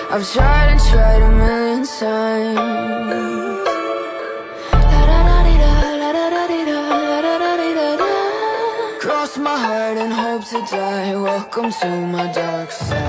I've tried and tried a million times. Cross my heart and hope to die. Welcome to my dark side.